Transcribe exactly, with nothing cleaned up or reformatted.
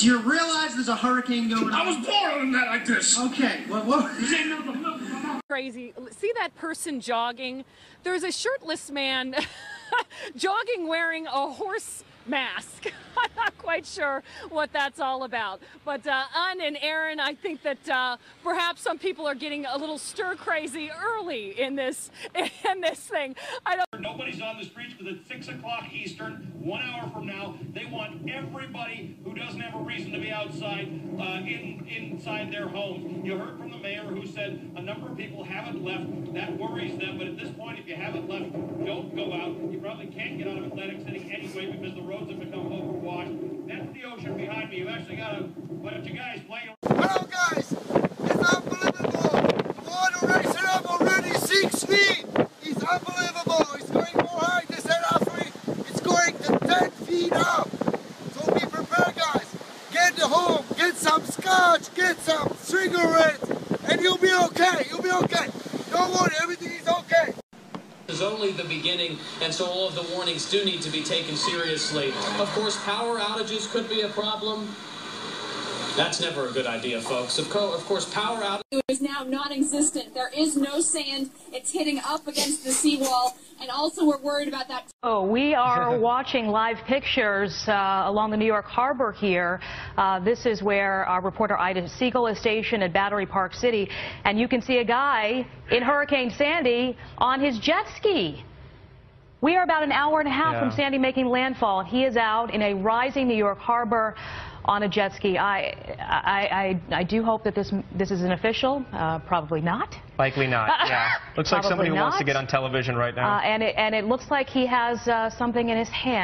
Do you realize there's a hurricane going on? I was born on that like this. Okay, what? what? Crazy. See that person jogging? There's a shirtless man jogging wearing a horse mask. I'm not quite sure what that's all about. But uh, Un and Aaron, I think that uh, perhaps some people are getting a little stir crazy early in this in this thing. I don't. Nobody's on the streets because at six o'clock Eastern, one hour from now, they want everybody who doesn't have a reason to be outside uh, in inside their homes. You heard from the mayor who said a number of people haven't left. That worries them. But at this point, if you haven't left, don't go out. You probably can't get out of Atlantic City anyway because the roads have become overwashed. That's the ocean behind me. You've actually got a bunch of guys playing. Hello, guys. It's unbelievable. The water rising up already six feet. It's unbelievable. It's going more high. They said after it's going to ten feet up. So be prepared, guys. Get the home. Get some scotch. Get some cigarettes. And you'll be okay. You'll be okay. Don't worry. Everything is okay. Is only the beginning, and so all of the warnings do need to be taken seriously. Of course, power outages could be a problem. That's never a good idea, folks. Of, co of course, power outages... It is now non-existent. There is no sand. It's hitting up against the seawall, and also we're worried about that. Oh, we are watching live pictures uh, along the New York Harbor here. Uh, this is where our reporter Ida Siegel is stationed at Battery Park City, and you can see a guy in Hurricane Sandy on his jet ski. We are about an hour and a half yeah. from Sandy making landfall, and he is out in a rising New York Harbor on a jet ski. I, I, I, I do hope that this this is an official. Uh, probably not. Likely not. Yeah. Looks like somebody who not. wants to get on television right now. Uh, and it and it looks like he has uh, something in his hand.